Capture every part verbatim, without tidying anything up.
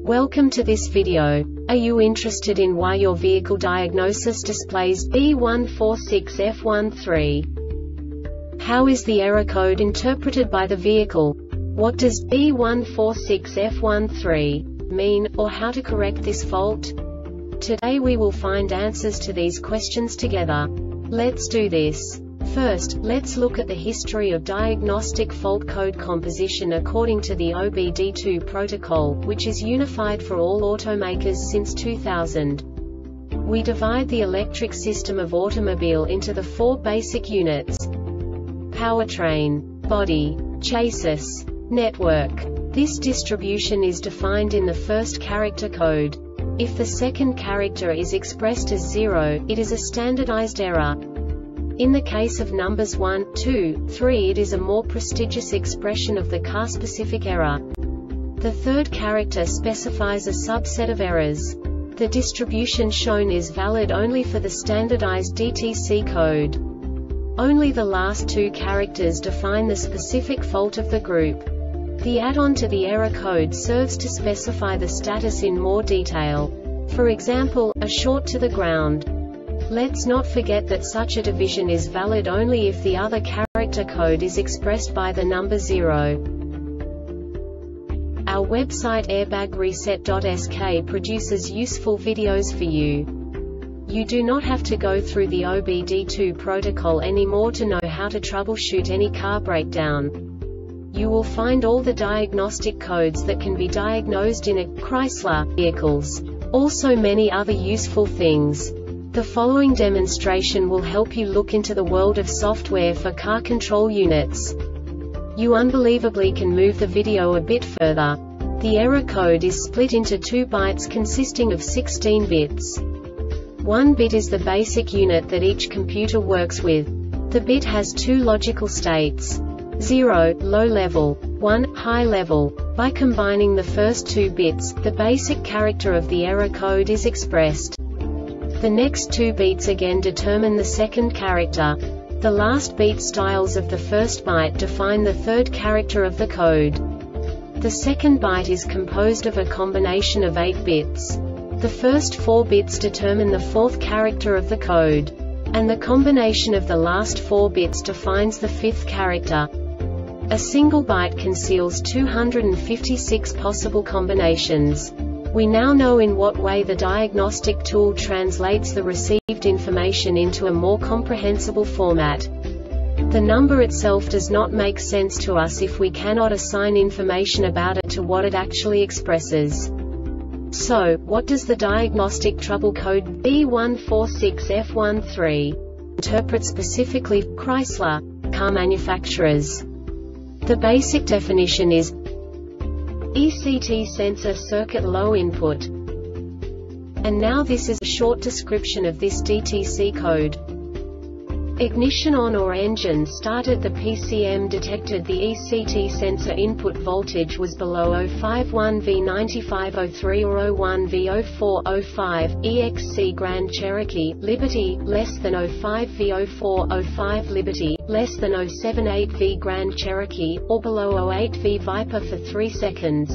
Welcome to this video. Are you interested in why your vehicle diagnosis displays B one four six F one three? How is the error code interpreted by the vehicle? What does B one four six F one three mean, or how to correct this fault? Today we will find answers to these questions together. Let's do this. First, let's look at the history of diagnostic fault code composition according to the O B D two protocol, which is unified for all automakers since two thousand. We divide the electric system of automobile into the four basic units: powertrain, body, chassis, network. This distribution is defined in the first character code. If the second character is expressed as zero, it is a standardized error. In the case of numbers one, two, three, it is a more prestigious expression of the car-specific error. The third character specifies a subset of errors. The distribution shown is valid only for the standardized D T C code. Only the last two characters define the specific fault of the group. The add-on to the error code serves to specify the status in more detail. For example, a short to the ground. Let's not forget that such a division is valid only if the other character code is expressed by the number zero. Our website airbag reset dot S K produces useful videos for you. You do not have to go through the O B D two protocol anymore to know how to troubleshoot any car breakdown. You will find all the diagnostic codes that can be diagnosed in a Chrysler vehicles. Also many other useful things. The following demonstration will help you look into the world of software for car control units. You unbelievably can move the video a bit further. The error code is split into two bytes consisting of sixteen bits. One bit is the basic unit that each computer works with. The bit has two logical states: zero, low level, one, high level. By combining the first two bits, the basic character of the error code is expressed. The next two beats again determine the second character. The last beat styles of the first byte define the third character of the code. The second byte is composed of a combination of eight bits. The first four bits determine the fourth character of the code. And the combination of the last four bits defines the fifth character. A single byte conceals two hundred fifty-six possible combinations. We now know in what way the diagnostic tool translates the received information into a more comprehensible format. The number itself does not make sense to us if we cannot assign information about it to what it actually expresses. So, what does the diagnostic trouble code B one four six F one three interpret specifically for Chrysler car manufacturers? The basic definition is E C T sensor circuit low input. And now this is a short description of this D T C code. Ignition on or engine started. The P C M detected the E C T sensor input voltage was below zero point five one volt ninety-five oh three or zero point one volt oh four oh five. E X C Grand Cherokee Liberty less than zero point five volt oh four oh five. Liberty less than zero point seven eight volt Grand Cherokee, or below zero point eight volt Viper for three seconds.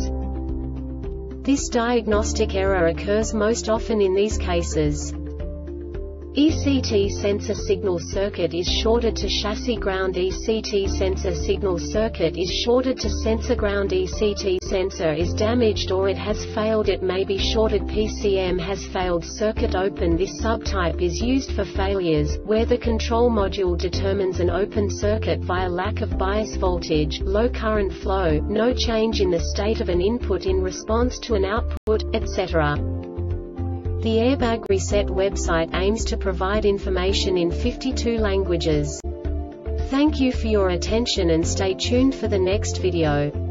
This diagnostic error occurs most often in these cases. E C T sensor signal circuit is shorted to chassis ground. E C T sensor signal circuit is shorted to sensor ground. E C T sensor is damaged or it has failed. It may be shorted. P C M has failed. Circuit open. This subtype is used for failures where the control module determines an open circuit via lack of bias voltage, low current flow, no change in the state of an input in response to an output, et cetera. The Airbag Reset website aims to provide information in fifty-two languages. Thank you for your attention and stay tuned for the next video.